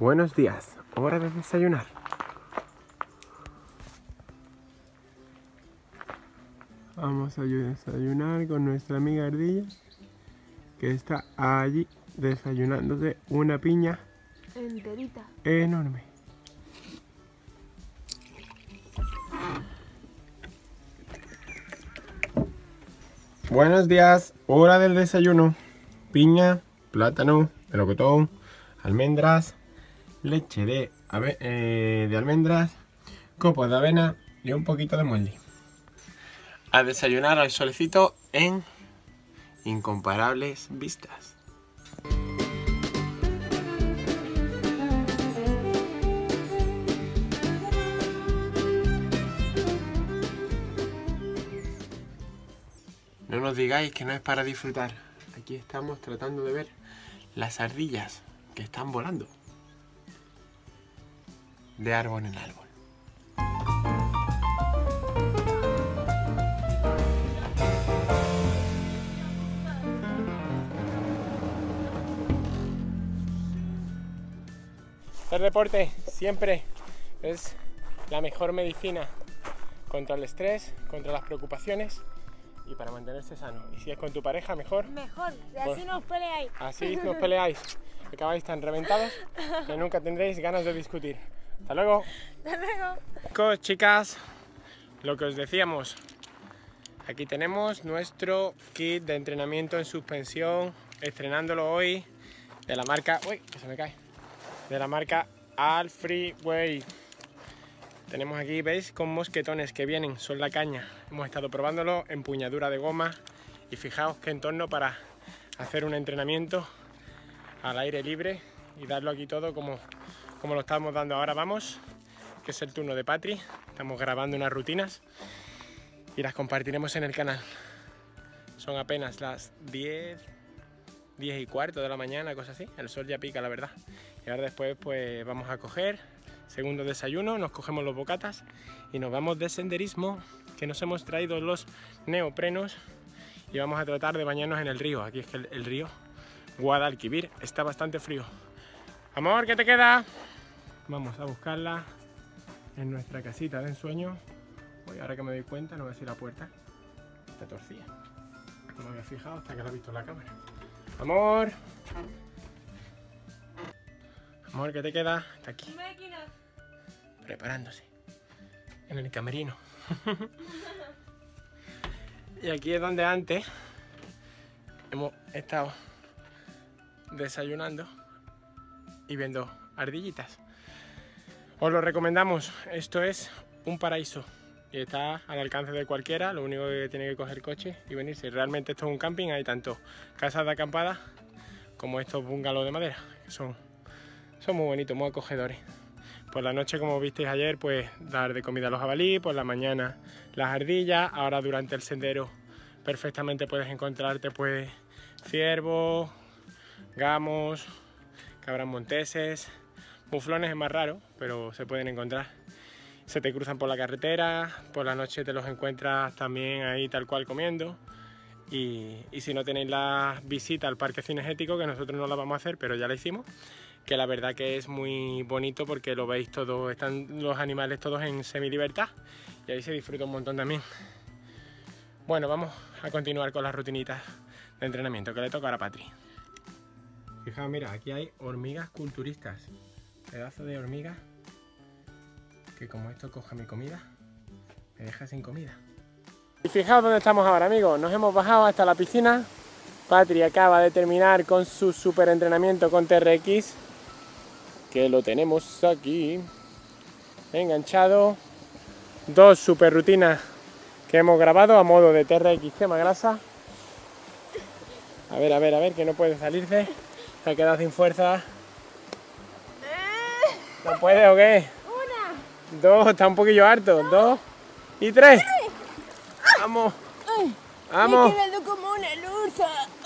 Buenos días, hora de desayunar. Vamos a desayunar con nuestra amiga Ardilla, que está allí desayunándose una piña enterita enorme. Buenos días, hora del desayuno. Piña, plátano, melocotón, almendras, leche de almendras, copos de avena y un poquito de muesli. A desayunar al solecito en incomparables vistas. No nos digáis que no es para disfrutar. Aquí estamos tratando de ver las ardillas que están volando de árbol en árbol. Hacer deporte siempre es la mejor medicina contra el estrés, contra las preocupaciones y para mantenerse sano. Y si es con tu pareja, mejor. Mejor, y así Pues, no os peleáis. Así no os peleáis. Acabáis tan reventados que nunca tendréis ganas de discutir. Hasta luego. Hasta luego. Chicos, chicas, lo que os decíamos. Aquí tenemos nuestro kit de entrenamiento en suspensión, estrenándolo hoy, de la marca... ¡Uy! Que se me cae. De la marca All Freeway. Tenemos aquí, ¿veis? Con mosquetones que vienen, son la caña. Hemos estado probándolo, empuñadura de goma. Y fijaos qué entorno para hacer un entrenamiento al aire libre y darlo aquí todo como lo estamos dando ahora. Vamos, que es el turno de Patri. Estamos grabando unas rutinas y las compartiremos en el canal. Son apenas las 10 y cuarto de la mañana, cosas así. El sol ya pica, la verdad. Y ahora después pues vamos a coger segundo desayuno, nos cogemos los bocatas y nos vamos de senderismo, que nos hemos traído los neoprenos y vamos a tratar de bañarnos en el río. Aquí es que el río Guadalquivir está bastante frío. Amor, ¿qué te queda? Vamos a buscarla en nuestra casita de ensueño. Uy, ahora que me doy cuenta, no voy a decir la puerta está torcida. No me había fijado hasta que la he visto en la cámara. Amor. Amor, ¿qué te queda? Está aquí. Preparándose. En el camerino. Y aquí es donde antes hemos estado desayunando y viendo ardillitas. Os lo recomendamos. Esto es un paraíso y está al alcance de cualquiera. Lo único que tiene que coger el coche y venirse. Realmente esto es un camping. Hay tanto casas de acampada como estos bungalows de madera, que son muy bonitos, muy acogedores. Por la noche, como visteis ayer, pues dar de comida a los jabalíes, por la mañana las ardillas. Ahora durante el sendero perfectamente puedes encontrarte pues ciervos, gamos, cabras monteses, muflones es más raro, pero se pueden encontrar. Se te cruzan por la carretera, por la noche te los encuentras también ahí tal cual comiendo. Y si no tenéis la visita al parque cinegético, que nosotros no la vamos a hacer, pero ya la hicimos, que la verdad que es muy bonito porque lo veis todo, están los animales todos en semilibertad y ahí se disfruta un montón también. Bueno, vamos a continuar con las rutinitas de entrenamiento que le toca ahora a Patri. Fijaos, mira, aquí hay hormigas culturistas, pedazos de hormigas que como esto coja mi comida, me deja sin comida. Y fijaos dónde estamos ahora, amigos, nos hemos bajado hasta la piscina. Patri acaba de terminar con su super entrenamiento con TRX, que lo tenemos aquí enganchado. Dos super rutinas que hemos grabado a modo de TRX quema grasa. A ver, que no puede salirse. Se ha quedado sin fuerza. ¿No puede o qué? Una. Dos, está un poquillo harto. Dos y tres. Vamos. Vamos. Me he quedado como una lusa.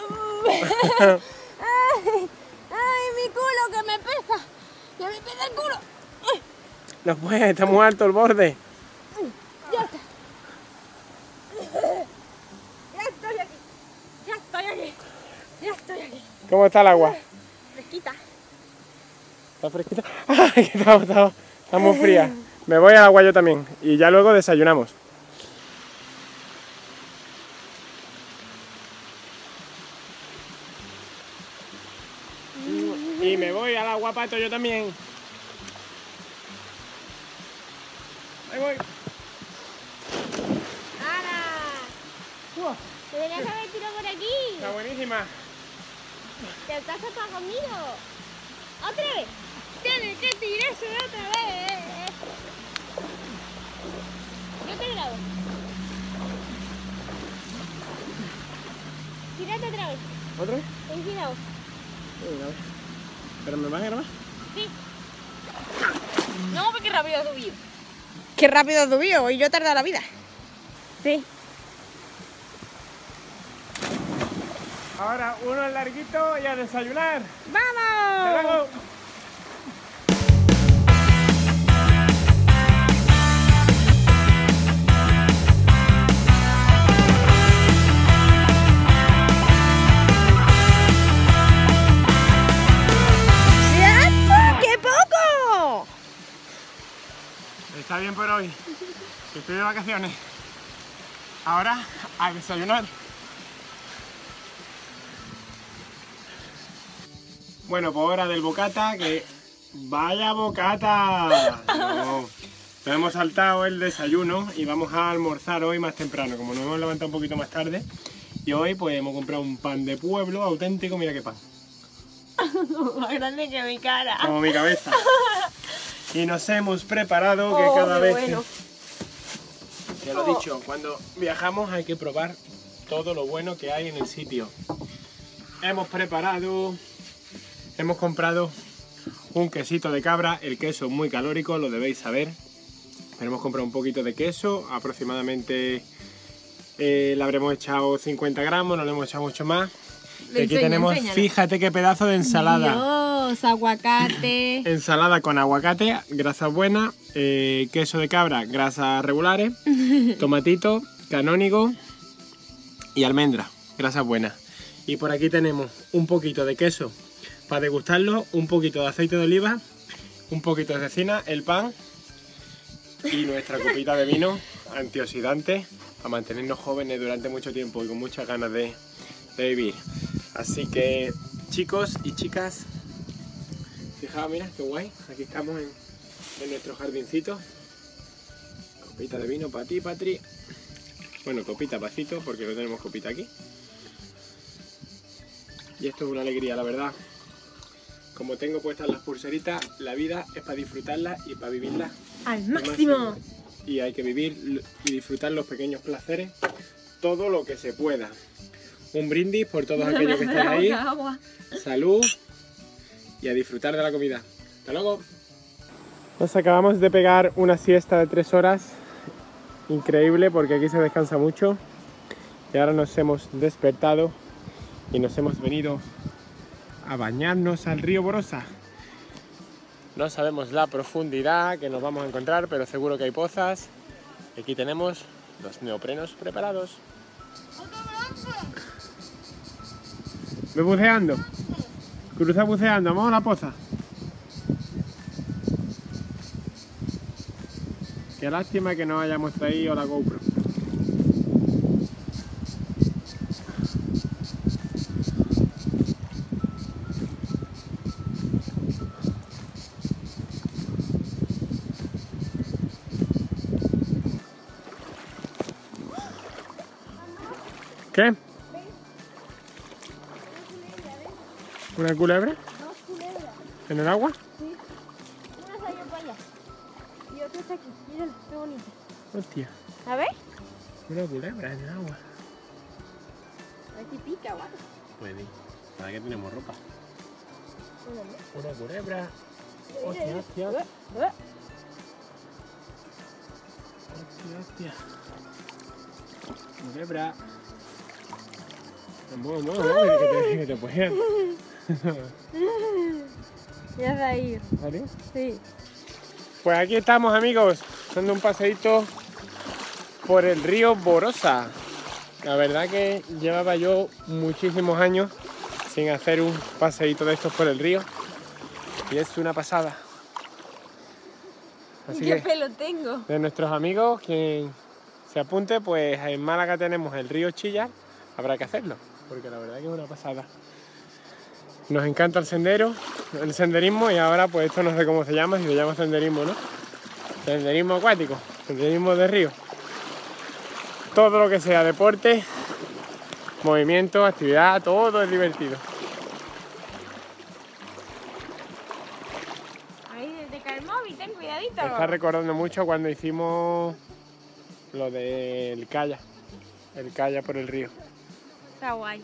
Ay, mi culo que me pesa. Que me pesa el culo. No puede, está muy alto el borde. Ya está. Ya estoy aquí. Ya estoy aquí. Ya estoy aquí. ¿Cómo está el agua? Fresquita. Está fresquita. ¡Ay, que está muy fría! Me voy al agua yo también y ya luego desayunamos. Y me voy al agua, Pato, yo también. Ahí voy. ¡Hala! Deberías haber tirado por aquí. Está buenísima. ¿Te alcanzas para conmigo? ¡Otra vez! ¡Tienes que tirarse otra vez! Yo te grabo. Tírate otra vez. ¿Otra vez? Ten cuidado. ¿Pero me vas a grabar? Sí. No, porque rápido has subido. Qué rápido has subido y yo he tardado la vida. Sí. Ahora uno larguito y a desayunar. ¡Vamos! ¡Hasta luego! ¡Qué poco! Está bien por hoy, que estoy de vacaciones. Ahora a desayunar. Bueno, pues hora del bocata, que ¡vaya bocata! No, nos hemos saltado el desayuno y vamos a almorzar hoy más temprano, como nos hemos levantado un poquito más tarde. Y hoy pues hemos comprado un pan de pueblo auténtico, mira qué pan. Más grande que mi cara. Como mi cabeza. Y nos hemos preparado que cada vez bueno. ya lo he dicho, cuando viajamos hay que probar todo lo bueno que hay en el sitio. Hemos comprado un quesito de cabra, el queso muy calórico, lo debéis saber. Pero hemos comprado un poquito de queso, aproximadamente le habremos echado 50 gramos, no le hemos echado mucho más. Y aquí tenemos, fíjate qué pedazo de ensalada. Dios, aguacate. Ensalada con aguacate, grasas buenas, queso de cabra, grasas regulares, tomatito, canónigo y almendra, grasas buenas. Y por aquí tenemos un poquito de queso para degustarlo, un poquito de aceite de oliva, un poquito de cecina, el pan y nuestra copita de vino antioxidante para mantenernos jóvenes durante mucho tiempo y con muchas ganas de vivir. Así que, chicos y chicas, fijaos, mira qué guay, aquí estamos en nuestro jardincito. Copita de vino para ti, Patri. Bueno, copita pasito, porque no tenemos copita aquí. Y esto es una alegría, la verdad. Como tengo puestas las pulseritas, la vida es para disfrutarla y para vivirla Al máximo. Y hay que vivir y disfrutar los pequeños placeres, todo lo que se pueda. Un brindis por todos aquellos que están ahí. Salud y a disfrutar de la comida. Hasta luego. Nos acabamos de pegar una siesta de 3 horas. Increíble, porque aquí se descansa mucho. Y ahora nos hemos despertado y nos hemos venido a bañarnos al río Borosa. No sabemos la profundidad que nos vamos a encontrar, pero seguro que hay pozas. Y aquí tenemos los neoprenos preparados. Ve buceando. Cruza buceando, vamos a la poza. Qué lástima que no hayamos traído la GoPro. ¿Qué? ¿Una culebra? 2 culebras. ¿En el agua? Sí. Una salió para allá. Y otra está aquí. Mírala, qué bonita. Hostia, A ver. una culebra en el agua. Aquí pica, guau. Puede. ¿Para qué tenemos ropa? Una, Una culebra. Hostia, hostia. Hostia. Culebra. Vamos, que te puedes. Ya se ha ido. ¿Vale? Sí. Pues aquí estamos, amigos, dando un paseíto por el río Borosa. La verdad que llevaba yo muchísimos años sin hacer un paseíto de estos por el río. y es una pasada. Así ¿Qué que pelo tengo? de nuestros amigos, quien se apunte, pues en Málaga tenemos el río Chillar, habrá que hacerlo, porque la verdad que es una pasada. Nos encanta el sendero, el senderismo, y ahora pues esto no sé cómo se llama, si se llama senderismo, ¿no? Senderismo acuático, senderismo de río. Todo lo que sea deporte, movimiento, actividad, todo es divertido. Ahí te cae el móvil, ten cuidadito. Me está recordando mucho cuando hicimos lo del kayak, el kayak por el río. Está guay.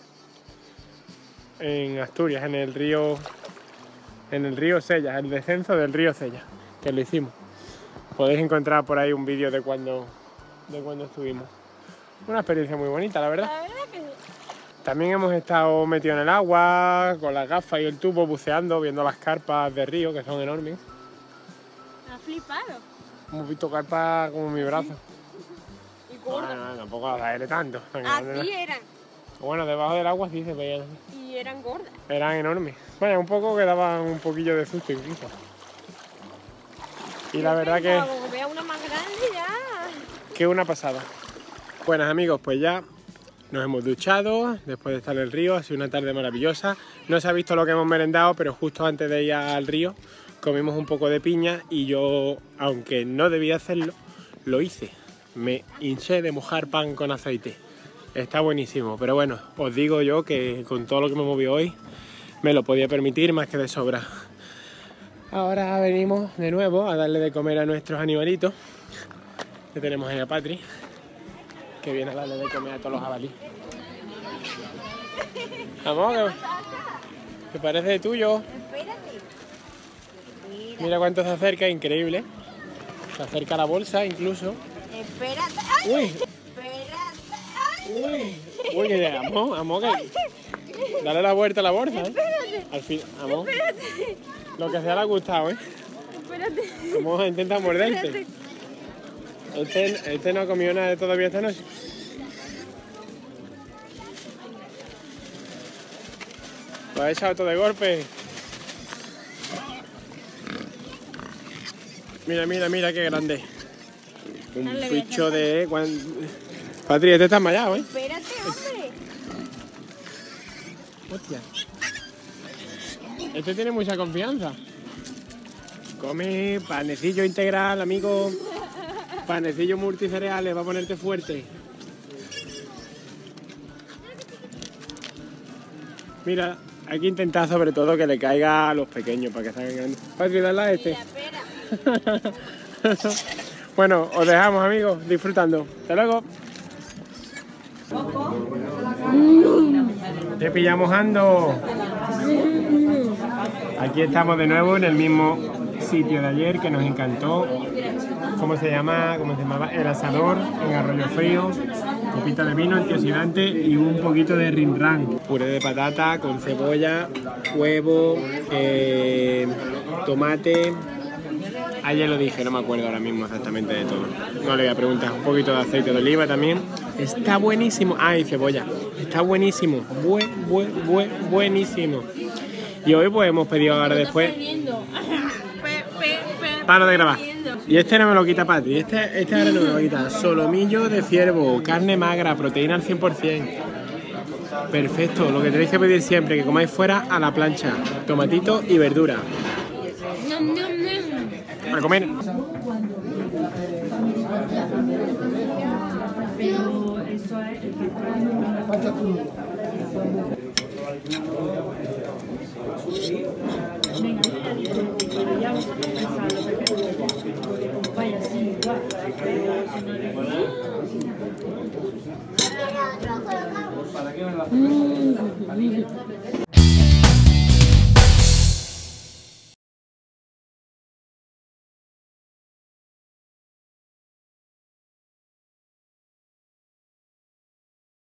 En Asturias, en el río Sella, el descenso del río Sella, que lo hicimos. Podéis encontrar por ahí un vídeo de cuando estuvimos. Una experiencia muy bonita, la verdad. La verdad que sí. También hemos estado metidos en el agua, con las gafas y el tubo, buceando, viendo las carpas de río, que son enormes. Me ha flipado. Hemos visto carpas como mi brazo. Y gordo. Bueno, tampoco las aire tanto. Así eran. Bueno, debajo del agua sí se veían así. Y eran gordas. Eran enormes. Bueno, un poco que daban un poquillo de susto incluso. Y la verdad que... Como vea una más grande ya. que una pasada. Buenas amigos, pues ya nos hemos duchado después de estar en el río, ha sido una tarde maravillosa. No se ha visto lo que hemos merendado, pero justo antes de ir al río comimos un poco de piña y yo, aunque no debía hacerlo, lo hice. Me hinché de mojar pan con aceite. Está buenísimo, pero bueno, os digo yo que con todo lo que me movió hoy me lo podía permitir más que de sobra. Ahora venimos de nuevo a darle de comer a nuestros animalitos. Que tenemos ahí a Patri, que viene a darle de comer a todos los jabalíes. Amor, ¿te parece tuyo? Espérate. Mira cuánto se acerca, increíble. Se acerca a la bolsa incluso. Espérate. ¡Ay! Uy, Espérate. uy, que amor, que... Dale la vuelta a la bolsa, ¿eh? Espérate. Al fin, amor. Lo que sea le ha gustado, ¿eh? Espérate. Vamos a intentar morderte. Este no ha comido nada todavía esta noche. Lo ha echado todo de golpe. Mira qué grande. Un Dale, bicho de... Patri, este está enmayado, ¿eh? Espérate, hombre. Hostia. Este tiene mucha confianza. Come panecillo integral, amigo. Panecillo multicereales, va a ponerte fuerte. Mira, hay que intentar sobre todo que le caiga a los pequeños para que salgan grandes. Patri, dale a este. Espera. Bueno, os dejamos, amigos, disfrutando. Hasta luego. Te pillamos ando. Aquí estamos de nuevo en el mismo sitio de ayer que nos encantó. ¿Cómo se llamaba? El Asador en Arroyo Frío. Copita de vino, antioxidante y un poquito de rinrán. Puré de patata con cebolla, huevo, tomate. Ayer lo dije, no me acuerdo ahora mismo exactamente de todo. No le voy a preguntar. Un poquito de aceite de oliva también. Está buenísimo. Ah, y cebolla. Está buenísimo. Buenísimo. Y hoy pues hemos pedido ahora después... Paro de grabar. Y este no me lo quita Patri. Este ahora no me lo quita. Solomillo de ciervo, carne magra, proteína al 100%. Perfecto. Lo que tenéis que pedir siempre, que comáis fuera a la plancha. Tomatito y verdura. A comer.